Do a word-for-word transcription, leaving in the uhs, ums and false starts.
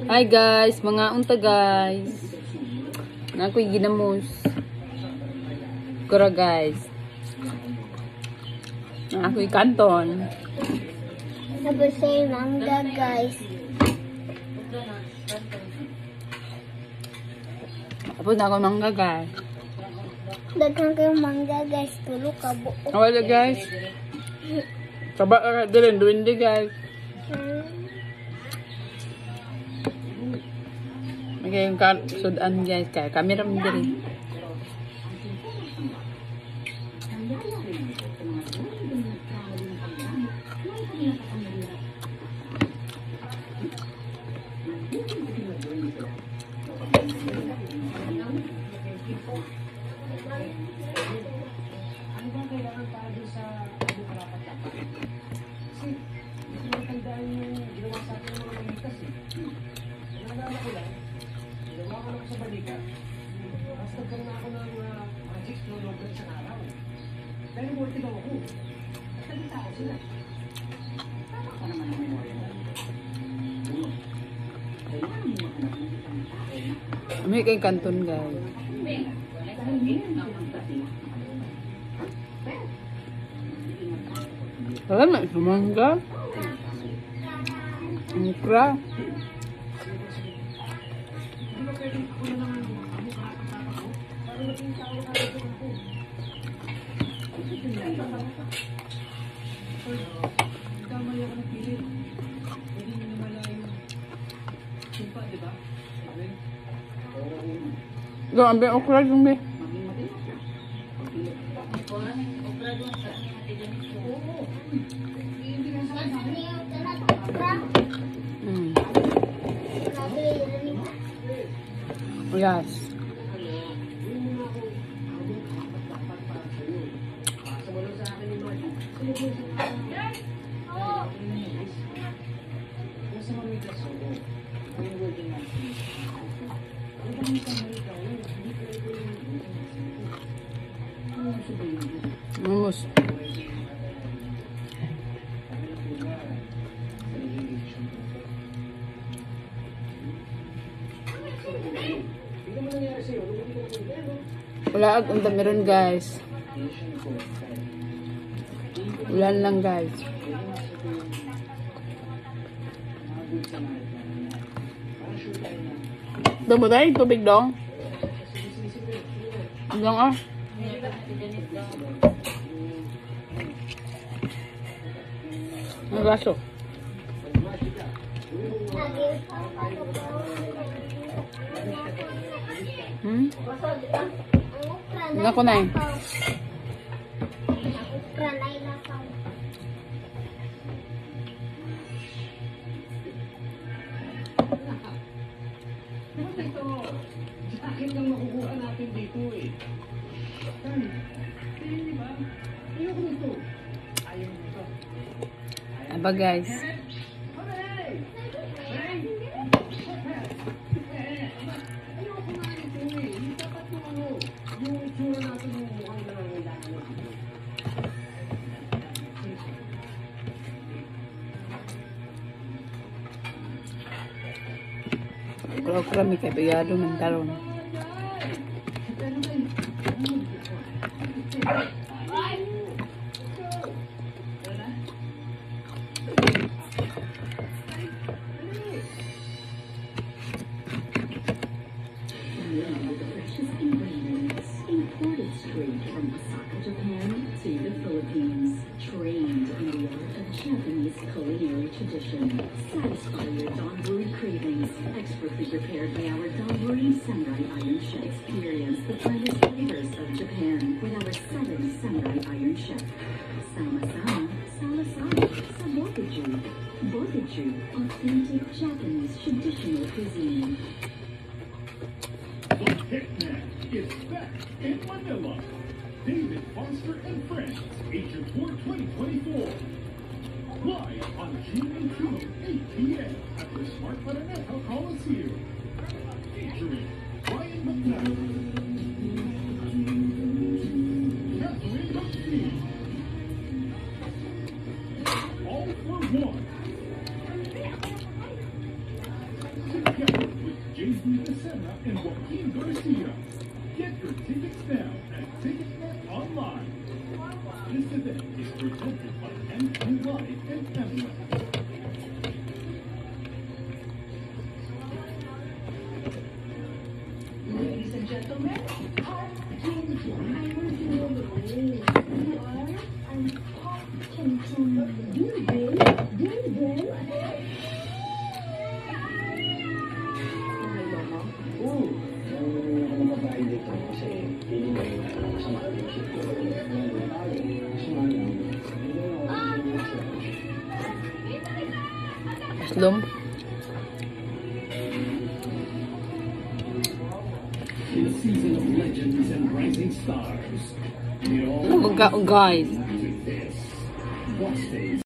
Hi guys, mga unta guys. Na ako'y ginamos. Kura guys. Na ako'y kanton. Sabi sa'yo mangga guys. Tapos na ako mangga guys. Daghang kayong mangga guys. Tulo ka buo. Wala guys. Kaba ka din, duwindi guys. Magayong sudan guys, kaya camera mo din. Sa balita, mas nagkaroon ako ng uh, magic no longer sa araw. Dahil worthy daw ako. At naging tao sila. Tama ka naman ang memorya mo. Uno, kailangan mo mahanap ng isang tao na May kay kanton guys. dahil yun ang magpati. Wala na, sumangga. Mukra. Doon, ambil okra dun, be. Hmm. Yes. Vamos. Wala at unta meron guys. Ulan lang guys. Damo tayo tubig dong. Dong ah. Ang baso. Hmm? Nga ko na eh. Akin lang makukuha natin dito eh. Hindi ba? Ayoko nito. Ayaw nito. Aba guys. Ayoko nga nito eh. Hindi dapat yung ano, yung itsura natin yung mukhang nangangailangan mo. Okra-okra may kabiyado ng talon. Imported straight from Osaka, Japan to the Philippines. Trained in the art of Japanese culinary tradition. Satisfy your donburi cravings. Expertly prepared by our donburi samurai iron chef. Experience the finest flavors of Japan with our seven samurai iron chef. Sama-sama, sama-sama, sa Bokuju. Bokuju, authentic Japanese traditional cuisine. Hitman is back in Manila. David Foster and Friends, Asian Tour twenty twenty-four. Live on June eighteenth, eight p m at the Smart Maraneta Coliseum. Featuring Ryan McNabb, Catherine McPhee, All for One, J D Becerra and Joaquin Garcia. Get your tickets now at Ticketnet Online. This event is presented by M Q Live and M W E B. Ladies and gentlemen, Pop King King. I'm Pop King King. Dingle, dingle. Oo. Yung mga babae dito kasi hindi mo yung sama ng isip ko. Kasi nga lang, Aslom. In a season of legends and rising stars, they all Ano ba, guys? to this. Watch this.